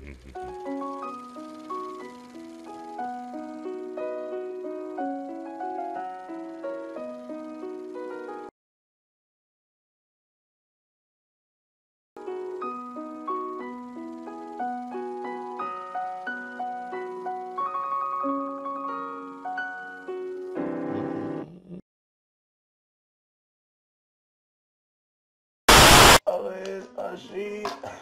A ver, así.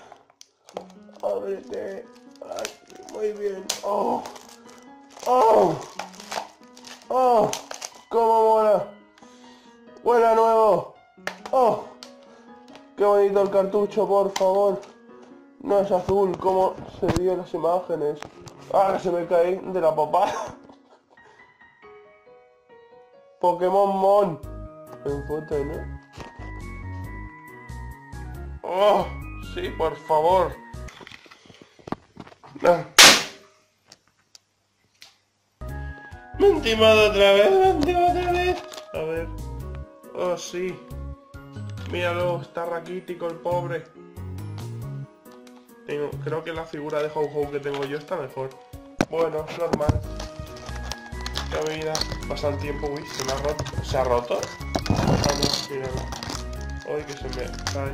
Ábrete. Así, muy bien. ¡Oh! ¡Oh! ¡Oh! ¡Cómo mola! ¡Huele nuevo! ¡Oh! ¡Qué bonito el cartucho, por favor! No es azul, como se vio en las imágenes. ¡Ah, se me cae de la papada! Pokémon Mon. En foto, ¿no? ¡Oh! Sí, por favor. Ah. Me han timado otra vez, me han timado otra vez. A ver. Oh, sí. Míralo, está raquítico el pobre. Creo que la figura de Ho-Ho que tengo yo está mejor. Bueno, es normal. Qué vida. Pasa el tiempo, uy, se me ha roto. ¿Se ha roto? Ah, no, míralo. Uy, que se me cae.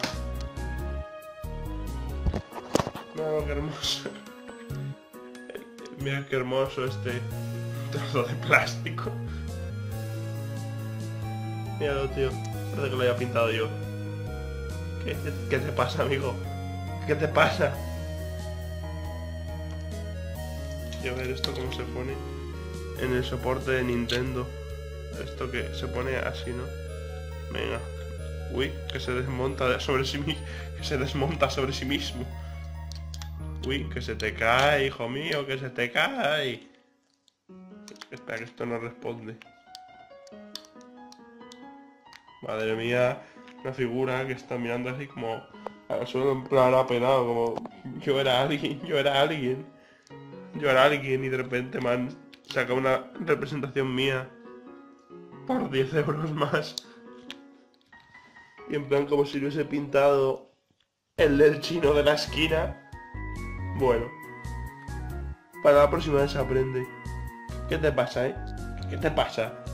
Mira qué hermoso. Mira qué hermoso este trozo de plástico. Míralo, tío. Parece que lo haya pintado yo. ¿Qué te pasa, amigo? ¿Qué te pasa? Quiero ver esto cómo se pone en el soporte de Nintendo. Esto que se pone así, ¿no? Venga. Uy, que se desmonta sobre sí mismo. Que se desmonta sobre sí mismo. Uy, que se te cae, hijo mío, que se te cae. Espera, que esto no responde. Madre mía, una figura que está mirando así como al suelo en plan apenado, como yo era alguien, yo era alguien. Yo era alguien y de repente me han sacado una representación mía por 10 euros más. Y en plan como si lo hubiese pintado el del chino de la esquina. Bueno, para la próxima vez se aprende. ¿Qué te pasa, eh? ¿Qué te pasa?